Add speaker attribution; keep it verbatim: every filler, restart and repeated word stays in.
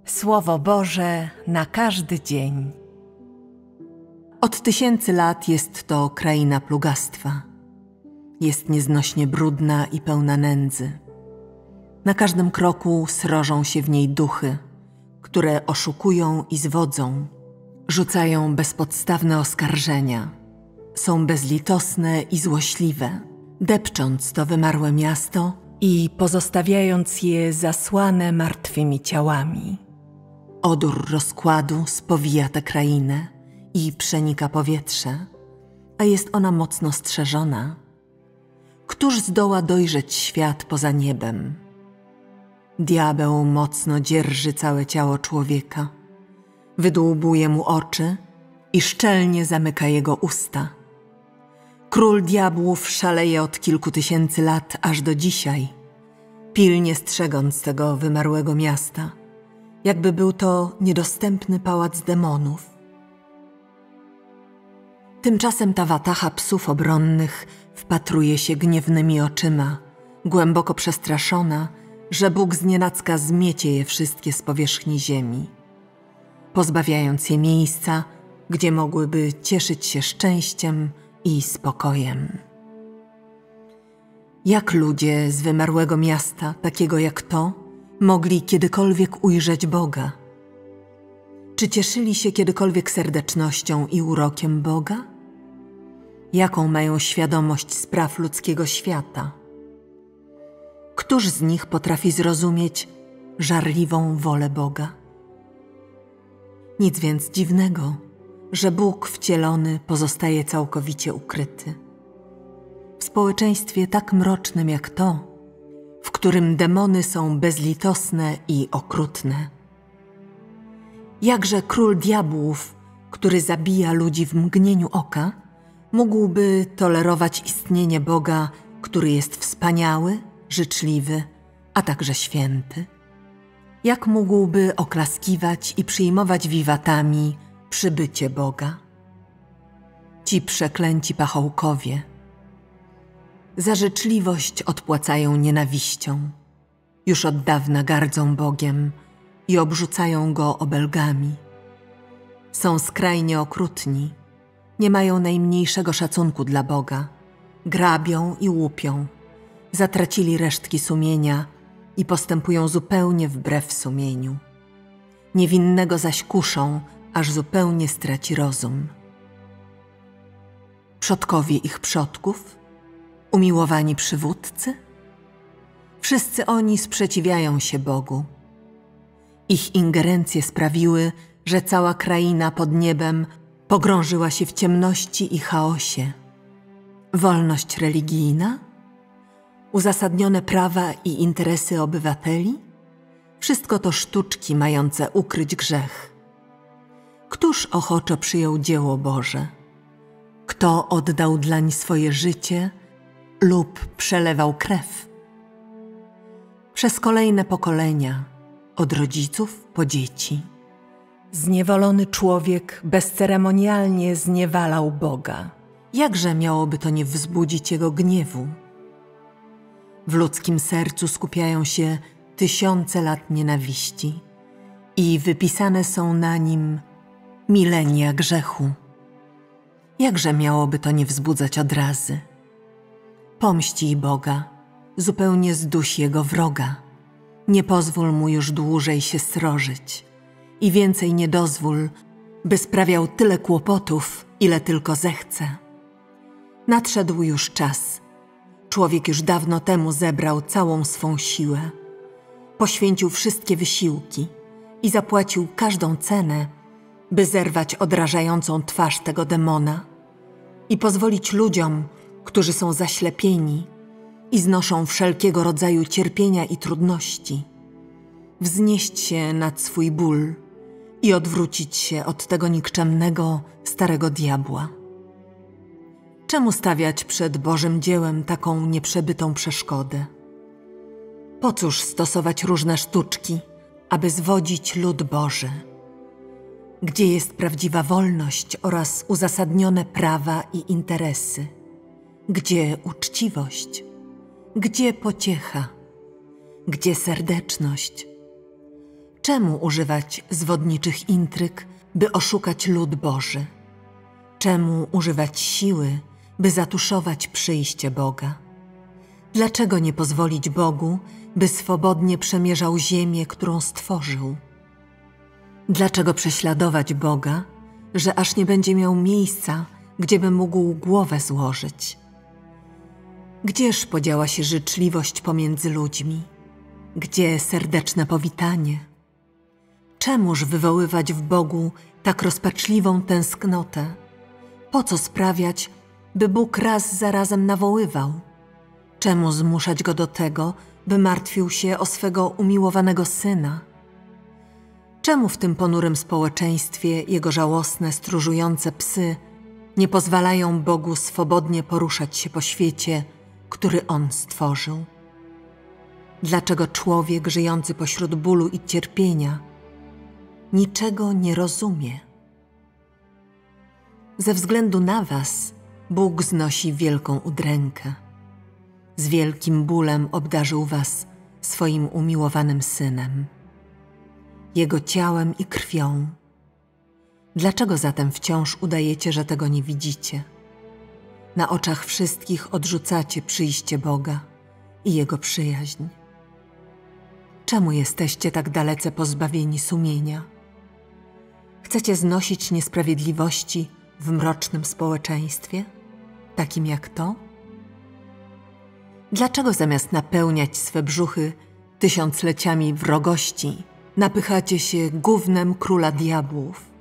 Speaker 1: Słowo Boże na każdy dzień. Od tysięcy lat jest to kraina plugastwa. Jest nieznośnie brudna i pełna nędzy. Na każdym kroku srożą się w niej duchy, które oszukują i zwodzą, rzucają bezpodstawne oskarżenia, są bezlitosne i złośliwe, depcząc to wymarłe miasto i pozostawiając je zasłane martwymi ciałami. Odór rozkładu spowija tę krainę i przenika powietrze, a jest ona mocno strzeżona. Któż zdoła dojrzeć świat poza niebem? Diabeł mocno dzierży całe ciało człowieka, wydłubuje mu oczy i szczelnie zamyka jego usta. Król diabłów szaleje od kilku tysięcy lat aż do dzisiaj, pilnie strzegąc tego wymarłego miasta, jakby był to niedostępny pałac demonów. Tymczasem ta wataha psów obronnych wpatruje się gniewnymi oczyma, głęboko przestraszona, że Bóg znienacka zmiecie je wszystkie z powierzchni ziemi, pozbawiając je miejsca, gdzie mogłyby cieszyć się szczęściem i spokojem. Jak ludzie z wymarłego miasta, takiego jak to, mogli kiedykolwiek ujrzeć Boga? Czy cieszyli się kiedykolwiek serdecznością i urokiem Boga? Jaką mają świadomość spraw ludzkiego świata? Któż z nich potrafi zrozumieć żarliwą wolę Boga? Nic więc dziwnego, że Bóg wcielony pozostaje całkowicie ukryty. W społeczeństwie tak mrocznym jak to, w którym demony są bezlitosne i okrutne. Jakże król diabłów, który zabija ludzi w mgnieniu oka, mógłby tolerować istnienie Boga, który jest wspaniały, życzliwy, a także święty? Jak mógłby oklaskiwać i przyjmować wiwatami przybycie Boga? Ci przeklęci pachołkowie za życzliwość odpłacają nienawiścią. Już od dawna gardzą Bogiem i obrzucają Go obelgami. Są skrajnie okrutni, nie mają najmniejszego szacunku dla Boga, grabią i łupią, zatracili resztki sumienia i postępują zupełnie wbrew sumieniu. Niewinnego zaś kuszą, aż zupełnie straci rozum. Przodkowie ich przodków, umiłowani przywódcy? Wszyscy oni sprzeciwiają się Bogu. Ich ingerencje sprawiły, że cała kraina pod niebem pogrążyła się w ciemności i chaosie. Wolność religijna? Uzasadnione prawa i interesy obywateli? Wszystko to sztuczki mające ukryć grzech. Któż ochoczo przyjął dzieło Boże? Kto oddał dlań swoje życie lub przelewał krew? Przez kolejne pokolenia, od rodziców po dzieci, zniewolony człowiek bezceremonialnie zniewalał Boga. Jakże miałoby to nie wzbudzić Jego gniewu? W ludzkim sercu skupiają się tysiące lat nienawiści i wypisane są na nim milenia grzechu. Jakże miałoby to nie wzbudzać odrazy? Pomścij Boga, zupełnie zduś Jego wroga. Nie pozwól Mu już dłużej się srożyć i więcej nie dozwól, by sprawiał tyle kłopotów, ile tylko zechce. Nadszedł już czas. Człowiek już dawno temu zebrał całą swą siłę, poświęcił wszystkie wysiłki i zapłacił każdą cenę, by zerwać odrażającą twarz tego demona i pozwolić ludziom, którzy są zaślepieni i znoszą wszelkiego rodzaju cierpienia i trudności, wznieść się nad swój ból i odwrócić się od tego nikczemnego, starego diabła. Czemu stawiać przed Bożym dziełem taką nieprzebytą przeszkodę? Po cóż stosować różne sztuczki, aby zwodzić lud Boży? Gdzie jest prawdziwa wolność oraz uzasadnione prawa i interesy? Gdzie uczciwość? Gdzie pociecha? Gdzie serdeczność? Czemu używać zwodniczych intryg, by oszukać lud Boży? Czemu używać siły, by zatuszować przyjście Boga? Dlaczego nie pozwolić Bogu, by swobodnie przemierzał ziemię, którą stworzył? Dlaczego prześladować Boga, że aż nie będzie miał miejsca, gdzieby mógł głowę złożyć? Gdzież podziała się życzliwość pomiędzy ludźmi? Gdzie serdeczne powitanie? Czemuż wywoływać w Bogu tak rozpaczliwą tęsknotę? Po co sprawiać, by Bóg raz za razem nawoływał? Czemu zmuszać Go do tego, by martwił się o swego umiłowanego Syna? Czemu w tym ponurym społeczeństwie Jego żałosne, stróżujące psy nie pozwalają Bogu swobodnie poruszać się po świecie, który On stworzył? Dlaczego człowiek żyjący pośród bólu i cierpienia niczego nie rozumie? Ze względu na was Bóg znosi wielką udrękę. Z wielkim bólem obdarzył was swoim umiłowanym Synem, Jego ciałem i krwią. Dlaczego zatem wciąż udajecie, że tego nie widzicie? Na oczach wszystkich odrzucacie przyjście Boga i Jego przyjaźń. Czemu jesteście tak dalece pozbawieni sumienia? Chcecie znosić niesprawiedliwości w mrocznym społeczeństwie, takim jak to? Dlaczego zamiast napełniać swe brzuchy tysiącleciami wrogości, napychacie się gównem króla diabłów?